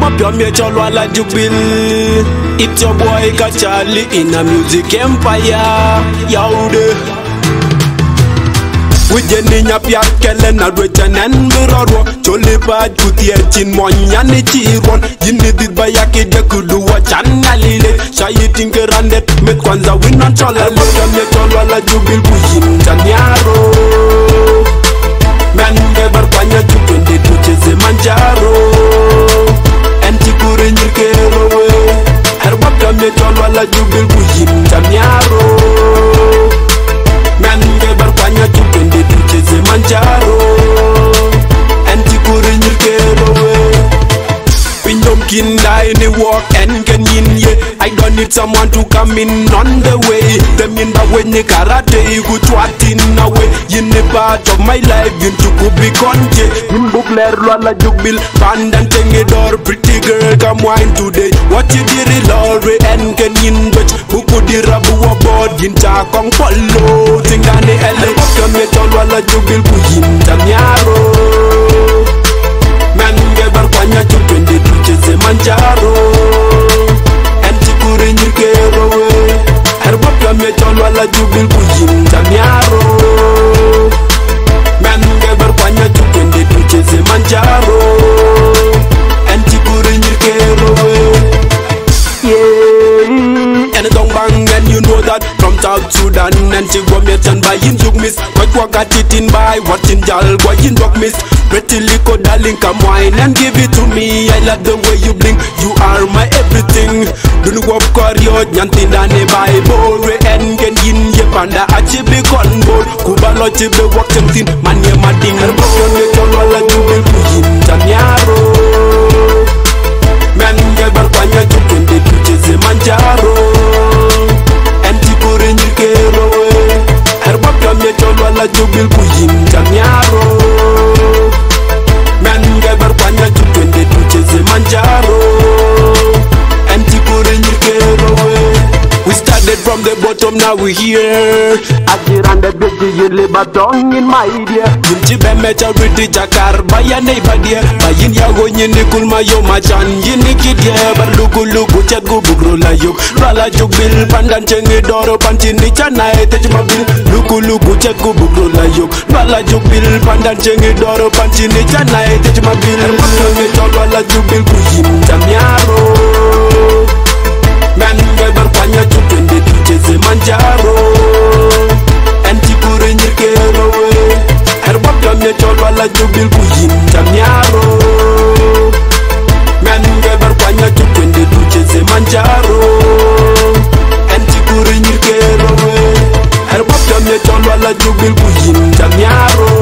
up your major wala jubil. It's your boy Kachali in a music empire. Yaude. Wujeninya piat kelen na rejanen mirarwa. Chole bad kutie chin monyane chiron. Yinidid bayaki de kudu wachana lile. Shayi tinke randet met kwanza winan chola. Loka me chola la jubil buyin tanyaro. Menge barkwanya chupende tucheze manjaro. Enti kure nyirkero we. Herbabda me chola la jubil buyin tanyaro. Menge barkwanya chupende tucheze manjaro. Enti kure nyirkero we. Pindom kinda any walk and can yin ye. I don't need someone to come in on the way. The minda when you karate you go twatting away. In the part of my life you to be conte. In bookler la jubil pandan tenge door. Pretty girl come wine today. What you did lorry and can yin but who could the rabu aboard in ta kong follow. Tingane ele come tolwa la jubil buyin tanyaro. Menge barkwanya chupende tucheze manjaro. Enti kure nyirkero we. Herbabda me cholwa la jubil buyin tanyaro. Menge barkwanya chupende tucheze manjaro. Enti kure nyirkero we. Yeah. And don't bang and you know that from South Sudan and Tigomietan by in Jugmis. Quite walk at it in by watching Jal boy in Dogmis. Pretty little darling come wine and give it to me. I love the way you blink, you are my everything. Don't walk koryo nyantinda ne Bible. We engen yin ye panda achibi conbol. Kubalo chibe walk something man ye mading. Herbabda me cholwa la jubil buyin tanyaro. Menge barkwanya chupende tucheze manjaro. Enti kure nyirkero we. Herbabda me cholwa la jubil buyin tanyaro. Menge barkwanya chupende tucheze manjaro. Enti kure nyirkero we. We started from the bottom, now we here. Ajiran the big you live a tongue in my dear. Yinchi be mecha riti jakar baya neighbor dear. Bayin yago nyini kulma yo machan yini kidye. Bar lugu lugu chat gu bugro la yuk. Rala juk bil pandan chengi doro pantini chanai tejma bil. Lugu lugu chat gu bugro la yuk. Rala juk bil pandan chengi doro pantini chanai tejma bil. Herbabda me cholwa la juk bil buyin tanyaro. Menge barkwanya chupende tucheze manjaro. Enti kure nyirkero we. Herbabda me cholwa la jubil buyin tanyaro. Menge barkwanya chupende tucheze manjaro. Enti kure nyirkero we. Herbabda me cholwa la jubil buyin tanyaro.